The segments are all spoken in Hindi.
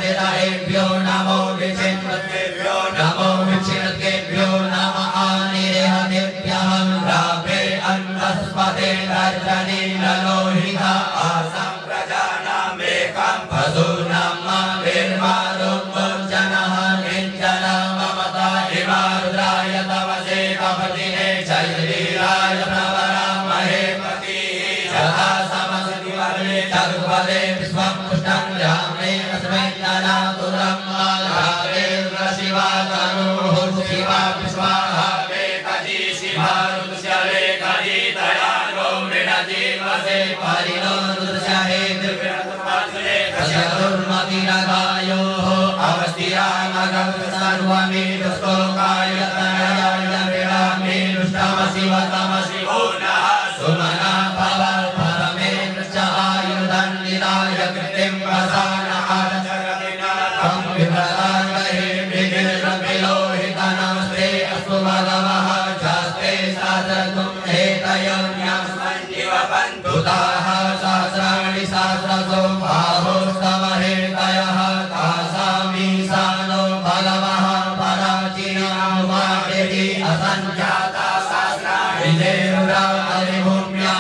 वेदाहेभ्यो नमो विचिन्वद्भ्यो नमो विचिन्वद्भ्यो नमः आनिरेहतेभ्यः रात्रे अन्नस्पते तर्जनी लोहिता आसं प्रजानामेकं पशूनां निर्मारुमुञ्जनः किञ्चन ममता हिमारुद्राय तमसे कपतिने शरीराय प्रवरामहे पतिः यथा समसतिवर्णे चतुर्वदे विश्वं पुष्टं रामे तस्मै ननातुरं रामेन्द्र शिवा तनुः शिवा विश्वाहा वेकजी शिवा रुद्रस्य वेकजी तयानो मृणजीवसे परिणो रुद्रस्य हे दिव्यतपासने चतुर्मतिरगायोः अवस्थियामगं सर्वमेतस्तोकायतनयाय विरामे दुष्टमशिवतमसि वो नः सुमना भव परमे आयुधन्निदाय कृतिं प्रसानः जगदिनाथं विप्रदाङ्गहे विघ्नविलोहितनमस्ते अस्तु भगवः शास्त्रे शास्त्रतुं हेतयोन्यं सञ्जीवबन्धुताः सहस्राणि सहस्रसो बाहोस्तव हेतयः तासामीशानो भगवः पराचिनामादेति असञ्जाता सहस्राणि देवरा हरिभूम्यां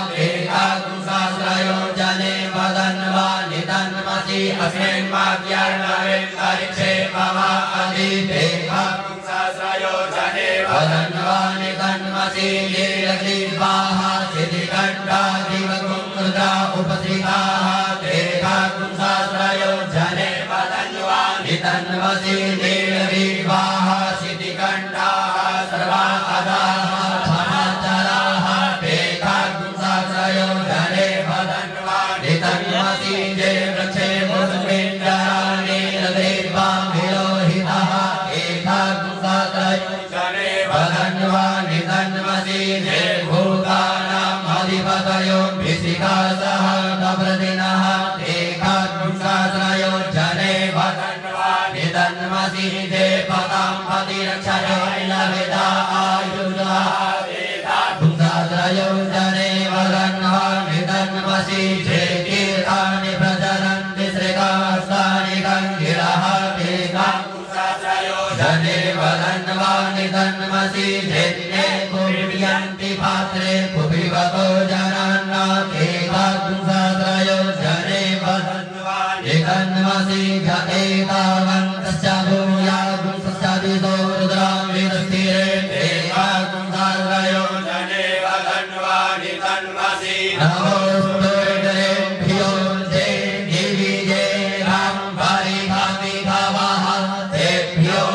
सहस्रयोजने वदन्वा निधन्मसि अस्मिन् वाक्यार्णवेन्तरिक्षे मम अदितेहा सहस्रयोजने वदन्वा निधन्मसि लीलग्रीवाः सिद्धिकण्ठादिवकुमुद्रा उपस्थिताः तेहाकुं सहस्रयोजने वदन्वा निधन्मसि लीलग्रीवाः सिद्धिकण्ठाः सर्वा अदाः समाचराः तेहाकुं सहस्रयोजने वदन्वा निधन्मसि जे वृक्षे मुद्मिञ्जराणि नीलग्रीवां विलोहितः तेहाकुं सहस्रयोजने वदन्वा निधन्मसि जे भूतानाम् अधिपतयो भिषिकासः कप्रदिनः तेहाकुं सहस्रयोजने वदन्वा निधन्मसि जे पदां पतिरक्षयो लविता आयुधः तेहाकुं सहस्रयोजने वदन्वा निधन्मसि जे तीर्थानि प्रचरन्ति श्रीकाष्ठानि गङ्गिरः तेहाकुं सहस्रयोजने वदन्वा निधन्मसि जेन्ये कुर्वन्ति पात्रे कुपिवतो जनान्ना तेहाकुं सहस्रयोजने वदन्वा निधन्मसि ज एतावन्तश्च भूयाकुं सस्यादितो रुद्रां विदस्थिरे तेहाकुं सहस्रयोजने वदन्वा निधन्मसि नमोस्तुभ्यो जे दिविजे राम परिभाति भवः तेभ्यो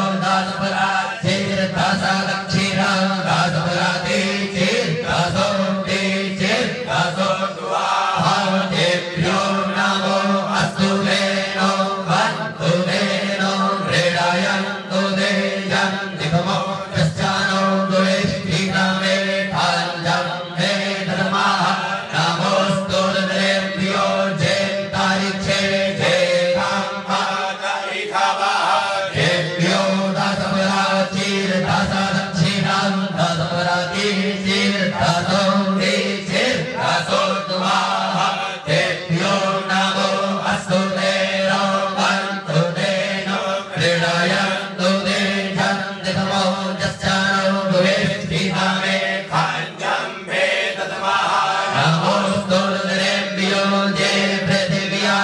दशपराचिर्दशदक्षिणा दशपराति चिर्दशोक्ति चिर्दशो द्वाहा तेभ्यो नमो अस्तु तेनो वन्तु तेनो क्रीडयन्तु ते जन्तिकमो यश्चानो द्वेष्टितमे काञ्जं मे धर्मः नमोऽस्तु रुद्रेभ्यो जेतारिक्षे जेताम्बादरिखवः तेभ्यो दशपराचिर्दशदक्षिणं दशपराति चिर्दशोक्ति चिर्दशो द्वाहा तेभ्यो नमो अस्तु तेनो वन्तु तेनो क्रीडयन्तु ते जन्तिकमो यश्चानो द्वेष्टितमे काञ्जं मे दद्मः नमोऽस्तु रुद्रेभ्यो जे पृथिव्यां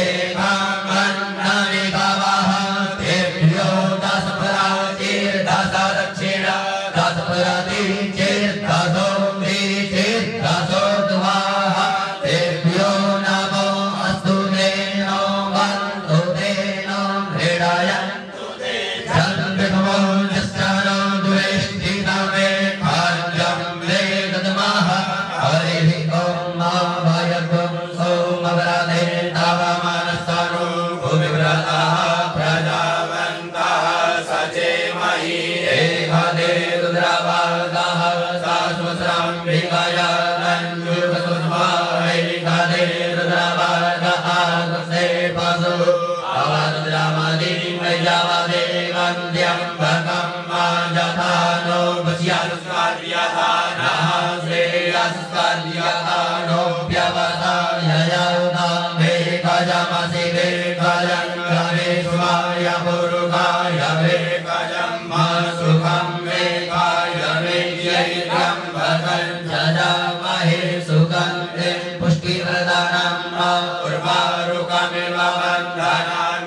जेतामन्नविभवः तेभ्यो दशपराचिर्दशदक्षिणा दशपराति चिर्दशोक्ति चिर्दशो द्वाहा तेभ्यो नमो अस्तु तेनो वन्तु तेनो क्रीडयन्तु ते जन्तिकमो यश्चानो द्वेष्टितमे काञ्जं मे दद्मः हरिः ॐ मा भयगुं सोमव्रते तव मनस्सनो भूमिव्रतः प्रजावन्तः सचेमहि एकदे रुद्रवर्गः शाश्वतं विकया नञ्जुकसुष्माैकदे रुद्रवर्गः आगस्ते पशु अवरुद्रमदिमयवदे वन्द्यं भगं मा यथा नो वश्यानुस्कार्यथा नः श्रेयस्कार्यथा नोऽप्यवसाय यौना मे गजमसि मे गजं सुवाय पुरुषाय वेकजं सुखं वेकाय वेद्यैर्यं भगञ्जजामहे सुगन्धिं पुष्टिप्रदानं उर्वारुकमिव बन्धनान्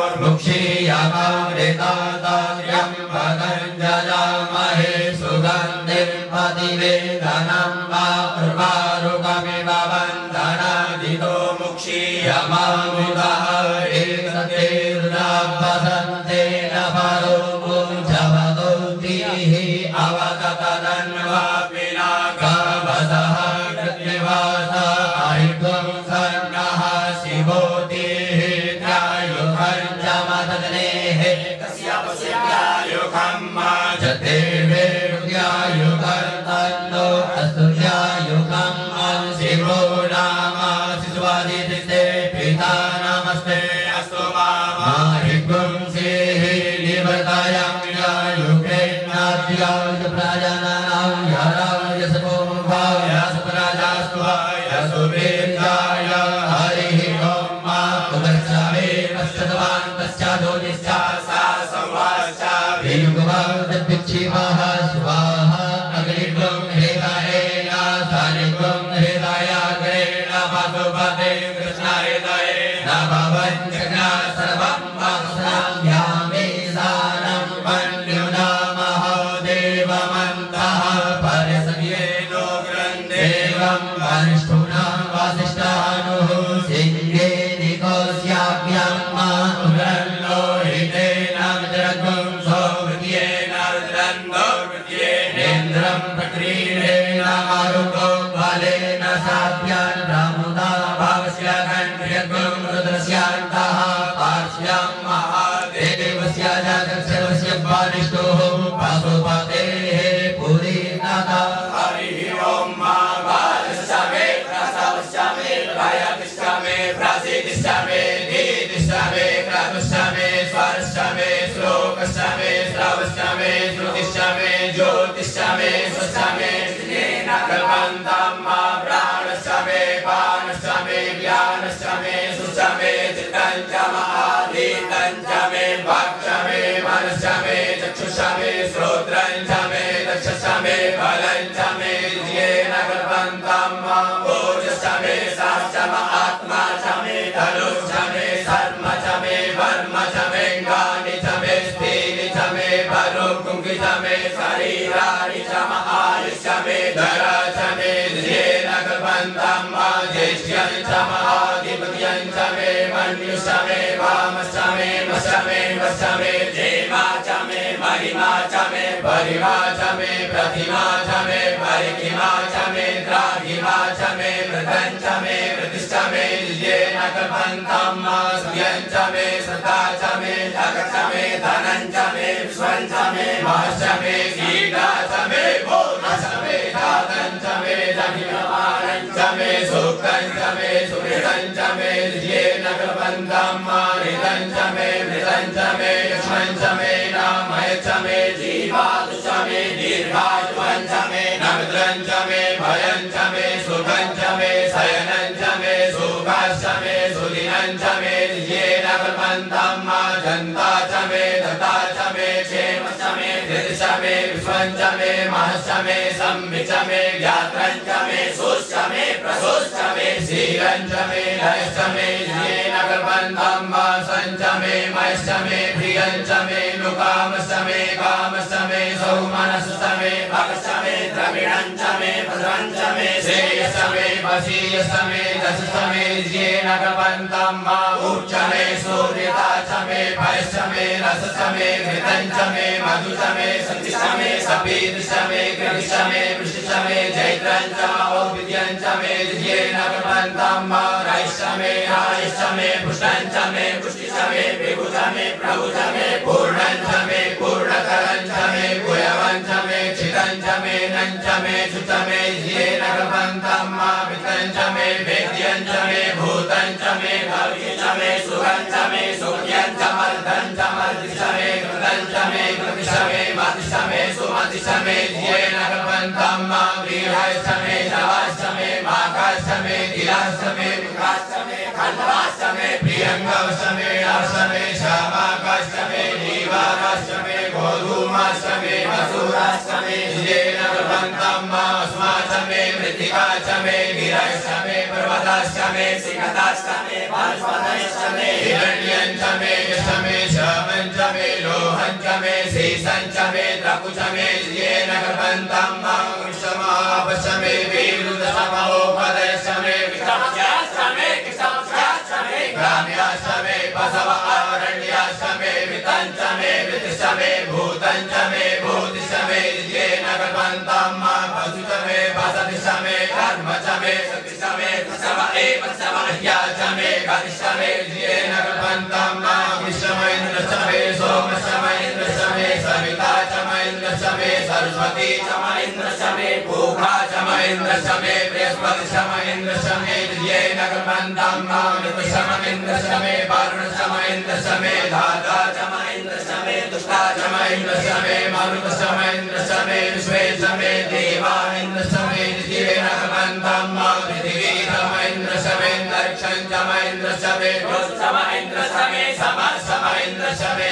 मृत्योर्मुक्षीयकामृतातार्यं भगञ्जजामहे सुगन्धिं पतिवेदनं उर्वारुकमिव बन्धनादितो मुक्षीयमामुदः एकतेर्नाभसन्ते न परो मुञ्चवदोतिः अवगतदन्वापिनागावसः कृत्निवास आयुधं सर्णः शिवोतिः ध्यायुखञ्चमदनेः तस्य पश्यायुखं जतेर्वेद्यायुखर्तन्नो अस्तु ध्यायुखं शिवो नाम शिशुवादिते पिता नमस्ते अस्तु माहिगुं सेः निवर्तायां यायुक्रेणाद्याय प्रजननां याराय सपोभाय सुप्राजास्त्वाय सुवीर्याय हरिः ॐ उदर्शमे पश्चतवान् तस्यादोनिश्च सा संवाश्च वियुगवादभिक्षिवः स्वाहा अग्निगुं हृदयेन सानिगुं हृदयाग्रेण पशुपते कृष्णहृदयेन भवञ्जना सर्वं वक्ष्यामि सानं मन्युनामः देवमन्तः परिसर्येनो ग्रन्थेवं वरिष्ठुना वसिष्ठानुः सिंहे निकोस्याभ्यां उग्रन्नो हितेन विदरगुं सौवृत्येन रुद्रन्नो वृत्येनेन्द्रं प्रक्रीडेन मारुको बलेन साभ्यान् रामुदा भावस्य कण्ठ्यगुं रुद्रस्यान्तः पार्श्व्यां महादेवस्य जातस्य वारिष्ठोः पशुपतेः पुरीनाथ हरिः ॐ मावादशमे प्रसवशमे भयतिष्ठमे प्रसिद्धिष्ठमे दीदिष्ठमे क्रतुष्ठमे स्वरष्ठमे श्लोकष्ठमे श्रवष्ठमे श्रुतिष्ठमे ज्योतिष्ठमे स्वष्ठमे स्नेन कल्पन्तं मा प्राणष्ठमे पानष्ठमे व्यानष्ठमे सुष्ठमे चित्तञ्चमाधीतञ्चमे भक्षमे मनश्चमे चक्षुषमे श्रोत्रञ्चमे दक्षश्चमे फलञ्चमे येन कल्पन्तं मा ओजश्चमे साश्चम आत्मा चमे धनुश्चमे शर्म चमे वर्म चमे गानि चमे स्थिनि चमे भरुकुंकि चमे शरीराणि चम आयुष्चमे धरा चमे येन कल्पन्तं मा ज्येष्ठ्यं चम आधिपत्यं चमे मन्युषमे वामश्चमे वशमे वशमे जेमा चमे महिमा चमे परिमा चमे प्रतिमा चमे परिकिमा चमे द्राघिमा चमे वृद्धं चमे प्रतिष्ठमे येन कल्पन्तं मा श्रियं चमे सदा चमे जगच्चमे धनं चमे विश्वं चमे महश्चमे सीता चमे भोगश्चमे जातं चमे जहिमानं चमे सुखं चमे सुहृदं चमे येन कल्पन्तं मा हृदं चमे मृदं चमे यक्ष्मं चमे नामय चमे जीवातु चमे दीर्घायुवं चमे नमिद्रं चमे भयं चमे सुखं चमे शयनं चमे सुखाश्चमे सुदिनं चमे येन कल्पन्तं मा जन्ता चमे दत्ता चमे क्षेम चमे धृतिश्चमे विश्वं चमे महश्चमे संविचमे ज्ञात्रं चमे सुश्चमे प्रसुश्चमे शीलं चमे लयश्चमे येन कल्पन्तं मा संचमे मयश्चमे प्रियं चमे नुकामश्चमे कामश्चमे सौमनश्चमे भगश्चमे द्रविणं चमे भद्रं चमे श्रेयश्चमे वशीयश्चमे दशश्चमे येन कल्पन्तं मा उच्चमे सूर्यता चमे भयश्चमे रसश्चमे घृतं चमे मधुश्चमे सन्तिश्चमे सपीतिश्चमे कृतिश्चमे वृष्टिश्चमे जैत्रं च औविद्यं चमे येन कल्पन्तं मा रैश्चमे आयुश्चमे पुष्टं चमे पुष्टिश्चमे विभुश्चमे प्रभुश्चमे पूर्णं चमे पूर्णतरं चमे गुयवं चमे चितं चमे नं चमे शुचमे येन कल्पन्तं मा वित्तं चमे वेद्यं चमे भूतं चमे भव्यं चमे सुखं चमे सुख्यं चमर्दं चमर्दिश्चमे कृतं चमे कृतिश्चमे मतिश्चमे सुमतिश्चमे येन कल्पन्तं मा व्रीहश्चमे शवाश्चमे माघाश्चमे तिलाश्चमे मुखाश्चमे खण्डवाश्चमे प्रियङ्गवश्चमे अर्शमे भस्मा च मे मृत्तिका च मे गिरश्च मे पर्वतश्च मे सिंहश्च मे वनस्पतयश्च मे हिरण्यं च मे यश्च मे श्रवं च मे लोहं च मे शेषं च मे त्रकु च मे येन गर्भन्तं मां वृषमापश्च मे वीरुदशमहोपदयश्च मे विषमश्च मे कृष्णश्च मे ग्राम्याश्च मे पशव अरण्याश्च मे वितं च मे वित्तश्च मे भूतं च मे भूतिश्च मे येन गर्भन्तं मां पशु च मे पशतिश्च मे कर्म च मे शक्तिश्च मे पशव एव च मह्या च मे गतिश्च मे येन गर्भन्तं मां विश्वमेन्द्रश्च मे सोमश्च महेन्द्रश्च मे सविता च महेन्द्रश्च मे सरस्वती च महेन्द्रश्च मे पूर्वा च महेन्द्रश्च मे बृहस्पतिश्च महेन्द्रश्च मे येन गर्भन्तं मां ऋतुश्च महेन्द्रश्च मे वरुणश्च महेन्द्रश्च मे धाता च महेन्द्रश्च मे दुष्टा च महेन्द्रश्च मे मरुतश्च महेन्द्रश्च मे विश्वे च मे देवा इन्द्रश्च मे येन गर्भन्तं मां पृथिवी च महेन्द्रश्च मे अन्तरिक्षं च महेन्द्रश्च मे च महेन्द्रश्च मे समश्च महेन्द्रश्च मे